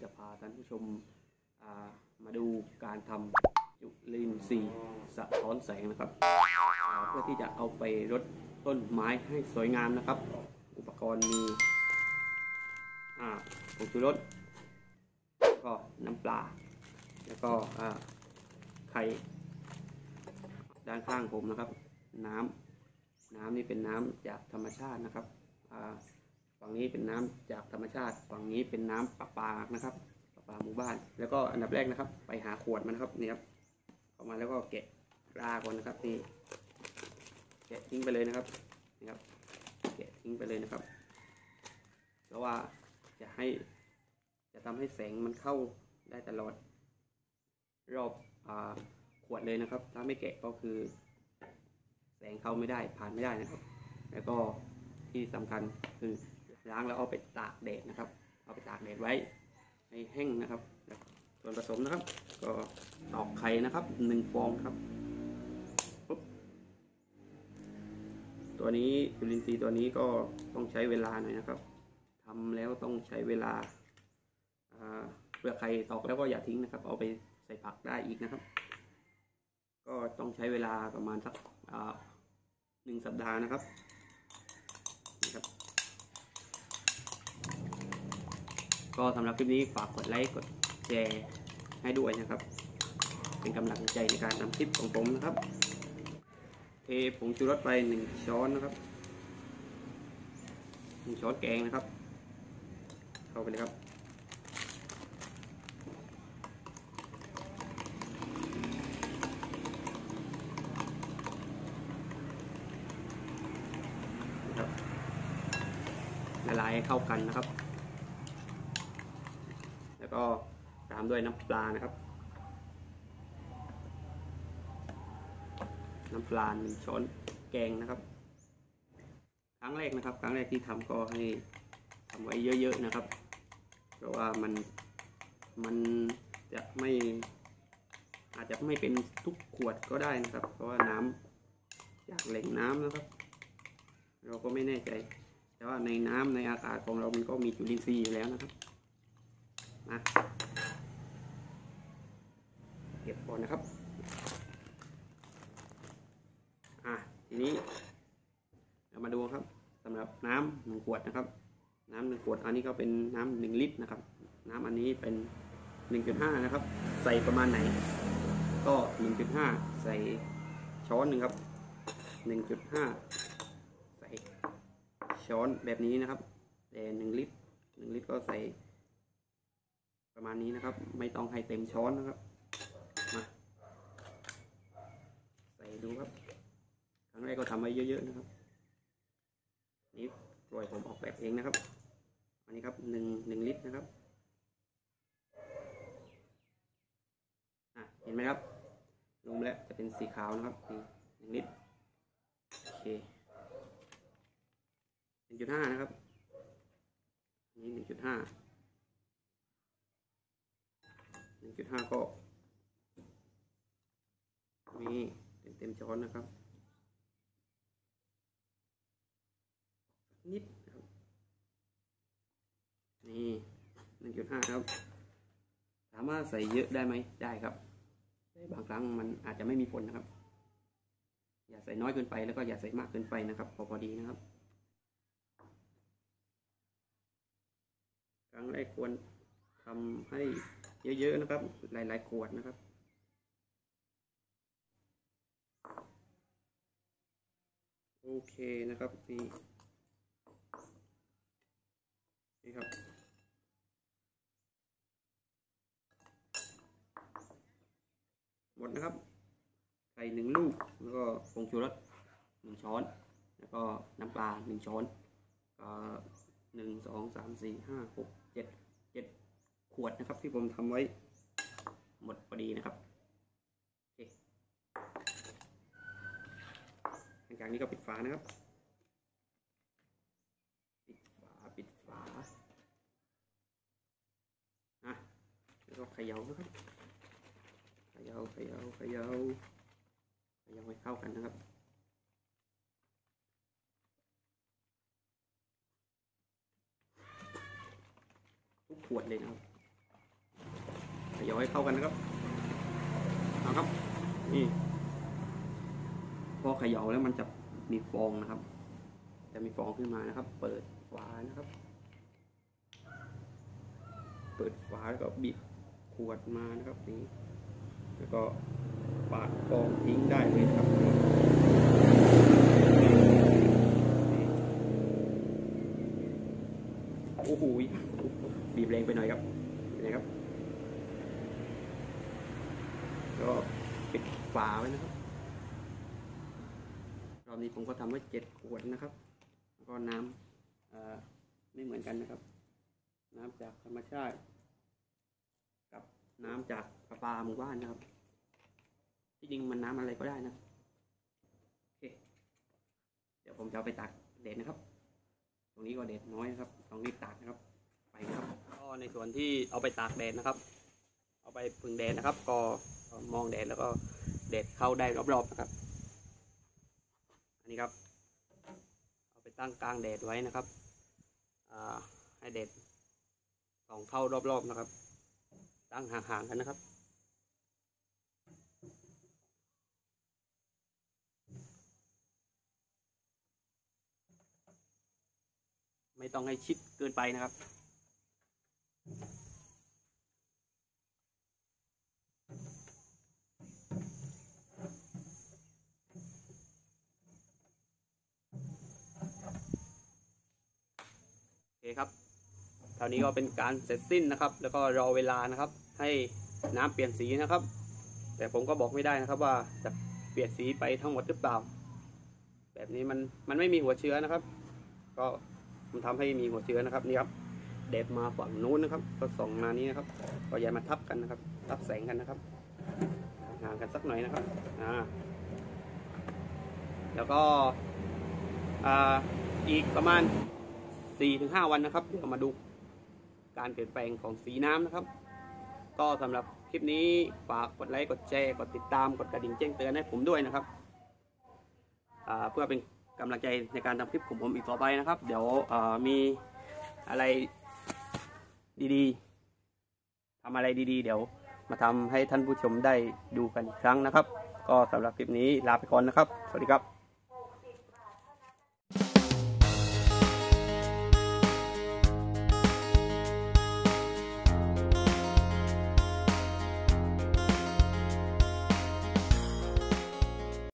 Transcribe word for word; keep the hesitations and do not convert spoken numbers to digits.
จะพาท่านผู้ชมมาดูการทำจุลินทรีย์สะท้อนแสงนะครับเพื่อที่จะเอาไปรดต้นไม้ให้สวยงามนะครับอุปกรณ์มีผงชูรสก็น้ำปลาแล้วก็ไข่ด้านข้างผมนะครับน้ำน้ำนี่เป็นน้ำจากธรรมชาตินะครับฝั่งนี้เป็นน้ำจากธรรมชาติฝั่งนี้เป็นน้ำประปานะครับประปาหมู่บ้านแล้วก็อันดับแรกนะครับไปหาขวดมันนะครับนี่ครับเข้ามาแล้วก็แกะรากก่อนนะครับนี่แกะทิ้งไปเลยนะครับนี่ครับแกะทิ้งไปเลยนะครับเพราะว่าจะให้จะทำให้แสงมันเข้าได้ตลอดรอบอ่าขวดเลยนะครับถ้าไม่แกะก็คือแสงเข้าไม่ได้ผ่านไม่ได้นะครับแล้วก็ที่สำคัญคือล้างแล้วเอาไปตากแดดนะครับเอาไปตากแดดไว้ให้แห้งนะครับส่วนผสมนะครับก็ตอกไข่นะครับหนึ่งฟองครับตัวนี้จุลินทรีย์ตัวนี้ก็ต้องใช้เวลาหน่อยนะครับทำแล้วต้องใช้เวลาเปลือกไข่ตอกแล้วก็อย่าทิ้งนะครับเอาไปใส่ผักได้อีกนะครับก็ต้องใช้เวลาประมาณสักหนึ่งสัปดาห์นะครับนะครับก็สำหรับคลิปนี้ฝากกดไลค์กดแชร์ให้ด้วยนะครับเป็นกำลังใจในการทำคลิปของผมนะครับเทผงชูรสไปหนึ่งช้อนนะครับหนึ่งช้อนแกงนะครับเข้าไปเลยครับละลายให้เข้ากันนะครับแล้วก็ตามด้วยน้ำปลานะครับน้ำปลาหนึ่งช้อนแกงนะครับครั้งแรกนะครับครั้งแรกที่ทำก็ให้ทำไว้เยอะๆนะครับเพราะว่ามันมันจะไม่อาจจะไม่เป็นทุกขวดก็ได้นะครับเพราะว่าน้ำจากแหล่งน้ำนะครับเราก็ไม่แน่ใจแต่ว่าในน้ำในอากาศของเรามันก็มีจุลินทรีย์อยู่แล้วนะครับมาเก็บก่อนนะครับอ่ะทีนี้เรามาดูครับสำหรับน้ำหนึ่งขวดนะครับน้ำหนึ่งขวดอันนี้ก็เป็นน้ำหนึ่งลิตรนะครับน้ำอันนี้เป็น หนึ่งจุดห้า นะครับใส่ประมาณไหนก็ หนึ่งจุดห้า ใส่ช้อนหนึ่งครับ หนึ่งจุดห้า ใส่ช้อนแบบนี้นะครับแต่หนึ่งลิตรหนึ่งลิตรก็ใส่ประมาณนี้นะครับไม่ต้องให้เต็มช้อนนะครับมาใส่ดูครับครั้งแรกก็ทำไว้เยอะๆนะครับนี่ปล่อยผมออกแบบเองนะครับอันนี้ครับหนึ่งหนึ่งลิตรนะครับอ่ะเห็นไหมครับลงแล้วจะเป็นสีขาวนะครับนี่หนึ่งลิตรโอเคหนึ่งจุดห้า นะครับนี่ หนึ่งจุดห้า หนึ่งจุดห้า ก็มีเต็มเต็มช้อนนะครับนิดนะครับนี่ หนึ่งจุดห้า ครับถามว่าใส่เยอะได้ไหมได้ครับแต่บางครั้งมันอาจจะไม่มีผลนะครับอย่าใส่น้อยเกินไปแล้วก็อย่าใส่มากเกินไปนะครับพอพอดีนะครับครั้งแรกควรทำให้เยอะๆนะครับหลายๆขวดนะครับโอเคนะครับนี่นี่ครับหมดนะครับไข่หนึ่งลูกแล้วก็ผงชูรสหนึ่งช้อนแล้วก็น้ำปลาหนึ่งช้อนก็หนึ่งสองสามสี่ห้าหกเจ็ดเจ็ดขวดนะครับที่ผมทำไว้หมดพอดีนะครับโอเคหลังจากนี้ก็ปิดฝานะครับปิดฝาปิดฝาอ่ะแล้วก็เขย่านะครับเขย่าเขย่าเขย่าเขย่าให้เข้ากันนะครับทุกขวดเลยนะครับขย่าให้เข้ากันนะครับเอาครับนี่พอเขย่าแล้วมันจะมีฟองนะครับจะมีฟองขึ้นมานะครับเปิดฝานะครับเปิดฝาแล้วก็บีบขวดมานะครับนี่แล้วก็ปาดฟองทิ้งได้เลยครับโอ้โหบีบแรงไปหน่อยครับนะครับก็ปิดฝาไว้นะครับรอบนี้ผมก็ทำไว้เจ็ดขวดนะครับแล้วก็น้ำไม่เหมือนกันนะครับน้ำจากธรรมชาติกับน้ำจากประปาหมู่บ้านนะครับที่จริงมันน้ำอะไรก็ได้นะโอเคเดี๋ยวผมจะเอาไปตากแดดนะครับตรงนี้ก็แดดน้อยนะครับต้องรีบตากนะครับไปครับก็ในส่วนที่เอาไปตากแดดนะครับเอาไปพึ่งแดดนะครับก็มองแดดแล้วก็แดดเข้าได้รอบๆนะครับอันนี้ครับเอาไปตั้งกลางแดดไว้นะครับให้แดดส่องเข้ารอบๆนะครับตั้งห่างๆกันนะครับไม่ต้องให้ชิดเกินไปนะครับโอเคครับคราวนี้ก็เป็นการเสร็จสิ้นนะครับแล้วก็รอเวลานะครับให้น้ำเปลี่ยนสีนะครับแต่ผมก็บอกไม่ได้นะครับว่าจะเปลี่ยนสีไปทั้งหมดหรือเปล่าแบบนี้มันมันไม่มีหัวเชื้อนะครับก็มันทำให้มีหัวเชื้อนะครับนี่ครับแดดมาฝั่งนู้นนะครับก็ส่องมานี้นะครับก็อย่ามาทับกันนะครับทับแสงกันนะครับห่างกันสักหน่อยนะครับอ่าแล้วก็อ่าอีกประมาณ สี่ถึงห้า วันนะครับเดี๋ยวมาดูการเปลี่ยนแปลงของสีน้ำนะครับก็สำหรับคลิปนี้ฝากกดไลค์กดแชร์กดติดตามกดกระดิ่งแจ้งเตือนให้ผมด้วยนะครับเพื่อเป็นกำลังใจในการทำคลิปของผมอีกต่อไปนะครับเดี๋ยวมีอะไรดีๆทำอะไรดีๆเดี๋ยวมาทำให้ท่านผู้ชมได้ดูกันอีกครั้งนะครับก็สำหรับคลิปนี้ลาไปก่อนนะครับสวัสดีครับ